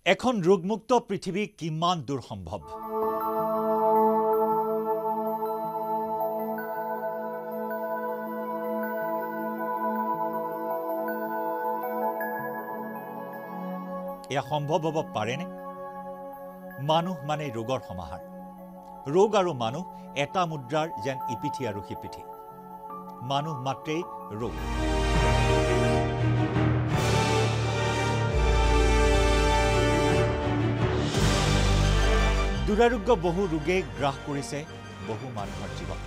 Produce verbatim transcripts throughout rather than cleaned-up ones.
এখন ৰোগমুক্ত পৃথিৱী কিমান দূৰ সম্ভৱ এয়া সম্ভৱ হ'ব পাৰেনে মানুহ মানে ৰোগৰ সমাহাৰ ৰোগ আৰু মানুহ এটা মুদ্ৰাৰ যেন ইপিঠি আৰু সিপিঠি মানুহ মাত্ৰেই ৰোগ দুৰাৰোগ্য বহু ৰোগে গ্ৰাস কৰিছে বহু মানুহৰ জীৱন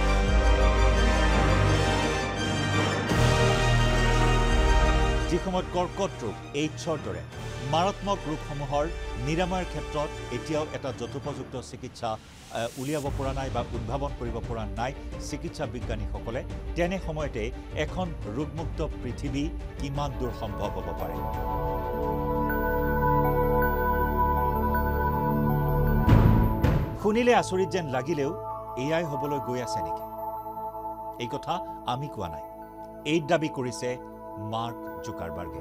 যি সময়ত কৰ্কট ৰোগ এইচৰ দৰে মাৰাত্মক ৰোগসমূহৰ নিৰাময়ৰ ক্ষেত্ৰত এতিয়াও এটা যথোপযুক্ত চিকিৎসা উলিয়াব পৰা নাই বা উদ্ভাৱন কৰিব পৰা নাই চিকিৎসা বিজ্ঞানীসকলে তেনে সময়তে এখন ৰোগমুক্ত পৃথিৱী কিমান দূৰ সম্ভৱ হ'ব পাৰে শুনিলে আচৰিত যেন লাগিলেও এয়াই হ'বলৈ গৈ আছে নেকি এই কথা আমি কোৱা নাই এই দাবী কৰিছে মাৰ্ক জুকাৰবাৰ্গে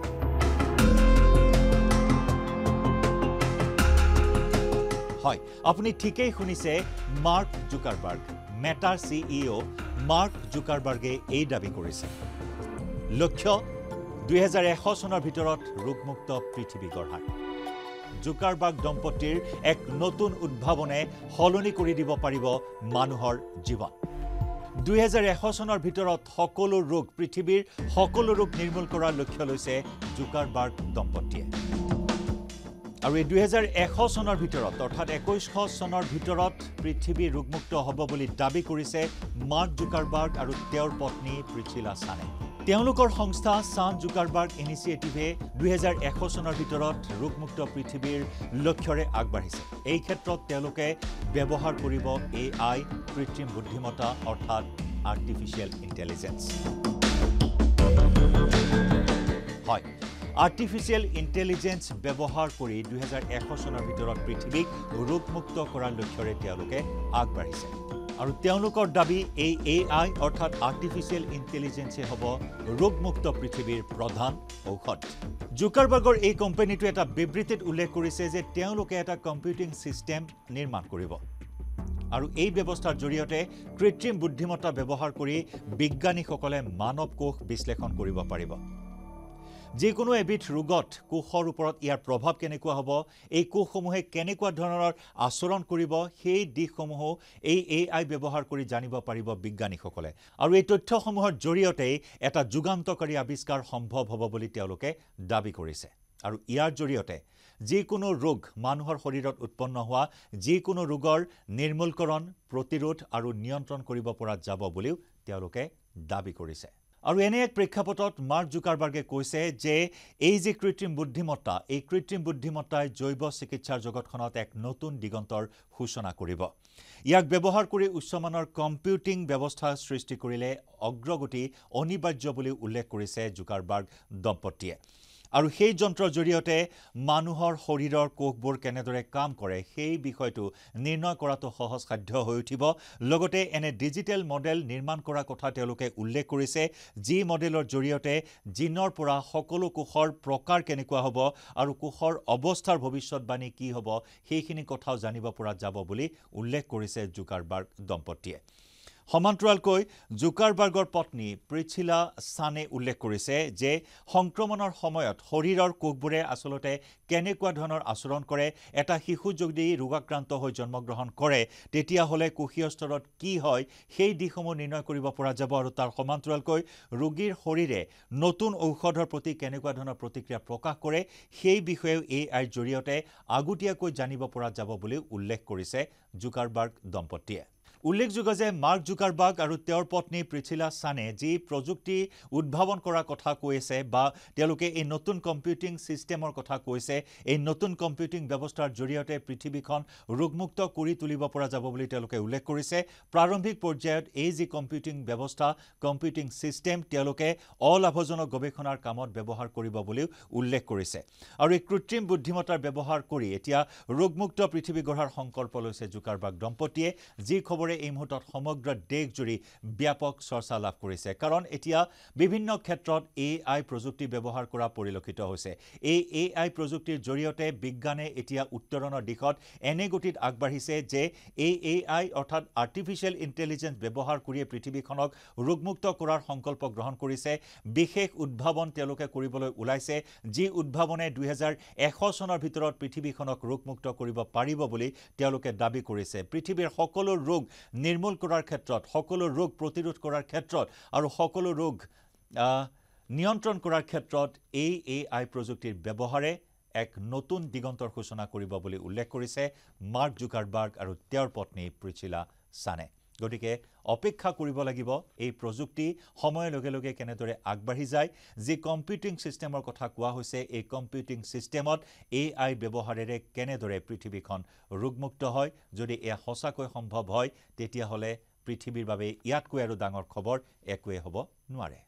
হয় আপুনি ঠিকই শুনিছে মাৰ্ক জুকাৰবাৰ্গ মেটাৰ সিইও মাৰ্ক জুকাৰবাৰ্গে এই দাবী কৰিছে লক্ষ্য দুই হাজাৰ এশ চনৰ ভিতৰত ৰোগমুক্ত পৃথিৱী গঢ়াৰ জুকাৰবাৰ্গ দম্পতীৰ এক নতুন উদ্ভাৱনে হলনি কৰি দিব পাৰিব মানুহৰ জীৱন দুই হাজাৰ এশ চনৰ ভিতৰত সকলো ৰোগ পৃথিৱীৰ সকলো ৰোগ নিৰ্মূল কৰাৰ লক্ষ্য লৈছে জুকাৰবাৰ্গ দম্পতীয়ে আৰু এই দুই হাজাৰ এশ চনৰ ভিতৰত অৰ্থাৎ একৈশ চনৰ ভিতৰত পৃথিৱী ৰোগমুক্ত হ'ব বুলি দাবী কৰিছে মাৰ্ক জুকাৰবাৰ্গ আৰু তেওঁৰ পত্নী প্ৰিচিলা সানে তেওঁলোকৰ সংস্থা সান জুকাৰবাৰ্গ ইনিচিয়েটিভে দুই হাজাৰ এশ চনৰ ভিতৰত ৰোগমুক্ত পৃথিৱীৰ লক্ষ্যৰে আগবাঢ়িছে এই ক্ষেত্ৰত তেওঁলোকে ব্যৱহাৰ কৰিব এ আই কৃত্ৰিম বুদ্ধিমত্তা অৰ্থাৎ আৰ্টিফিচিয়েল ইণ্টেলিজেন্স হয় আৰ্টিফিচিয়েল ইণ্টেলিজেন্স ব্যৱহাৰ কৰি দুই হাজাৰ এশ চনৰ ভিতৰত পৃথিৱীক ৰোগমুক্ত কৰাৰ লক্ষ্যৰে তেওঁলোকে আগবাঢ়িছে আৰু তেওঁলোকৰ দাবী এই এ আই অৰ্থাৎ আৰ্টিফিচিয়েল ইণ্টেলিজেন্সে হ'ব ৰোগমুক্ত পৃথিৱীৰ প্ৰধান ঔষধ জুকাৰবাৰ্গৰ এই কোম্পানীটোৱে এটা বিবৃতিত উল্লেখ কৰিছে যে তেওঁলোকে এটা কম্পিউটিং সিস্টেম নিৰ্মাণ কৰিব আৰু এই ব্যৱস্থাৰ জৰিয়তে কৃত্ৰিম বুদ্ধিমত্তা ব্যৱহাৰ কৰি বিজ্ঞানীসকলে মানৱ কোষ বিশ্লেষণ কৰিব পাৰিব যিকোনো এবিধ ৰোগত কোষৰ ওপৰত ইয়াৰ প্ৰভাৱ কেনেকুৱা হ'ব এই কোষসমূহে কেনেকুৱা ধৰণৰ আচৰণ কৰিব সেই দিশসমূহ এই এ আই ব্যৱহাৰ কৰি জানিব পাৰিব বিজ্ঞানীসকলে আৰু এই তথ্যসমূহৰ জৰিয়তে এটা যুগান্তকাৰী আৱিষ্কাৰ সম্ভৱ হ'ব বুলি তেওঁলোকে দাবী কৰিছে আৰু ইয়াৰ জৰিয়তে যিকোনো ৰোগ মানুহৰ শৰীৰত উৎপন্ন হোৱা যিকোনো ৰোগৰ নিৰ্মূলকৰণ প্ৰতিৰোধ আৰু নিয়ন্ত্ৰণ কৰিব পৰা যাব বুলিও তেওঁলোকে দাবী কৰিছে আৰু এনে এক প্ৰেক্ষাপটত মাৰ্ক জুকাৰবাৰ্গে কৈছে যে এই যে কৃত্ৰিম বুদ্ধিমত্তা এই কৃত্ৰিম বুদ্ধিমত্তাই জৈৱ চিকিৎসাৰ জগতখনত এক নতুন দিগন্তৰ সূচনা কৰিব ইয়াক ব্যৱহাৰ কৰি উচ্চমানৰ কম্পিউটিং ব্যৱস্থা সৃষ্টি কৰিলে অগ্ৰগতি অনিবাৰ্য বুলি উল্লেখ কৰিছে জুকাৰবাৰ্গ দম্পতীয়ে আৰু সেই যন্ত্ৰৰ জৰিয়তে মানুহৰ শৰীৰৰ কোষবোৰ কেনেদৰে কাম কৰে সেই বিষয়টো নিৰ্ণয় কৰাটো সহজসাধ্য হৈ উঠিব লগতে এনে ডিজিটেল মডেল নিৰ্মাণ কৰা কথা তেওঁলোকে উল্লেখ কৰিছে যি মডেলৰ জৰিয়তে জিনৰ পৰা সকলো কোষৰ প্ৰকাৰ কেনেকুৱা হ'ব আৰু কোষৰ অৱস্থাৰ ভৱিষ্যতবাণী কি হ'ব সেইখিনি কথাও জানিব পৰা যাব বুলি উল্লেখ কৰিছে জুকাৰবাৰ্গ দম্পতীয়ে সমান্তৰালকৈ জুকাৰবাৰ্গৰ পত্নী প্ৰিচিলা সানে উল্লেখ কৰিছে যে সংক্ৰমণৰ সময়ত শৰীৰৰ কোষবোৰে আসলতে কেনেকুৱা ধৰণৰ আচৰণ কৰে এটা শিশু যদি ৰোগাক্ৰান্ত হৈ জন্মগ্ৰহণ কৰে তেতিয়া হলে কোষীয় স্তৰত কি হয় সেই দিশসমূহ নিৰ্ণয় কৰিব পৰা যাব আৰু তাৰ সমান্তৰালকৈ ৰোগীৰ শৰীৰে নতুন ঔষধৰ প্ৰতি কেনেকুৱা ধৰণৰ প্ৰতিক্ৰিয়া প্ৰকাশ কৰে সেই বিষয়ে এই আইৰ জৰিয়তে আগতীয়াকৈ জানিব পৰা যাব বুলি উল্লেখ কৰিছে জুকাৰবাৰ্গ দম্পতীয়ে উল্লেখযোগ্য যে মাৰ্ক জুকাৰবাৰ্গ আৰু তেওঁৰ পত্নী প্ৰিচিলা সানে যি প্ৰযুক্তি উদ্ভাৱন কৰাৰ কথা কৈছে বা তেওঁলোকে এই নতুন কম্পিউটিং সিস্টেমৰ কথা কৈছে এই নতুন কম্পিউটিং ব্যৱস্থাৰ জৰিয়তে পৃথিৱীখন ৰোগমুক্ত কৰি তুলিব পৰা যাব বুলি তেওঁলোকে উল্লেখ কৰিছে প্ৰাৰম্ভিক পৰ্যায়ত এই যি কম্পিউটিং ব্যৱস্থা কম্পিউটিং সিস্টেম তেওঁলোকে অলাভজনক গৱেষণাৰ কামত ব্যৱহাৰ কৰিব বুলি উল্লেখ কৰিছে আৰু এই কৃত্ৰিম বুদ্ধিমত্তাৰ ব্যৱহাৰ কৰি এতিয়া ৰোগমুক্ত পৃথিৱী গঢ়াৰ সংকল্প লৈছে জুকাৰবাৰ্গ দম্পতীয়ে যি খবৰে এই মুহূৰ্তত সমগ্ৰ দেশজুৰি ব্যাপক চৰ্চা লাভ কৰিছে কাৰণ এতিয়া বিভিন্ন ক্ষেত্ৰত এ আই প্ৰযুক্তি ব্যৱহাৰ কৰা পৰিলক্ষিত হৈছে এই এ আই প্ৰযুক্তিৰ জৰিয়তে বিজ্ঞানে এতিয়া উত্তৰণৰ দিশত এনে গতিত আগবাঢ়িছে যে এই এ আই অৰ্থাৎ আৰ্টিফিচিয়েল ইন্টেলিজেন্স ব্যৱহাৰ কৰি পৃথিৱীখনক ৰোগমুক্ত কৰাৰ সংকল্প গ্ৰহণ কৰিছে বিশেষ উদ্ভাৱন তেওঁলোকে কৰিবলৈ ওলাইছে যি উদ্ভাৱনে দুই হাজাৰ এশ চনৰ ভিতৰত পৃথিৱীখনক ৰোগমুক্ত কৰিব পাৰিব বুলি তেওঁলোকে দাবী কৰিছে পৃথিৱীৰ সকলো ৰোগ নিৰ্মূল কৰাৰ ক্ষেত্ৰত সকলো ৰোগ প্ৰতিৰোধ কৰাৰ ক্ষেত্ৰত আৰু সকলো ৰোগ নিয়ন্ত্ৰণ কৰাৰ ক্ষেত্ৰত এই এ আই প্ৰযুক্তিৰ ব্যৱহাৰে এক নতুন দিগন্তৰ সূচনা কৰিব বুলি উল্লেখ কৰিছে মাৰ্ক জুকাৰবাৰ্গ আৰু তেওঁৰ পত্নী প্ৰিচিলা সানে গতিকে অপেক্ষা কৰিব লাগিব এই প্ৰযুক্তি সময়ৰ লগে লগে কেনেদৰে আগবাঢ়ি যায় যি কম্পিউটিং সিস্টেমৰ কথা কোৱা হৈছে এই কম্পিউটিং সিস্টেমত এ আই ব্যৱহাৰেৰে কেনেদৰে পৃথিৱীখন ৰোগমুক্ত হয় যদি এয়া সঁচাকৈ সম্ভৱ হয় তেতিয়াহ'লে পৃথিৱীৰ বাবে ইয়াতকৈ আৰু ডাঙৰ খবৰ একোৱে হ'ব নোৱাৰে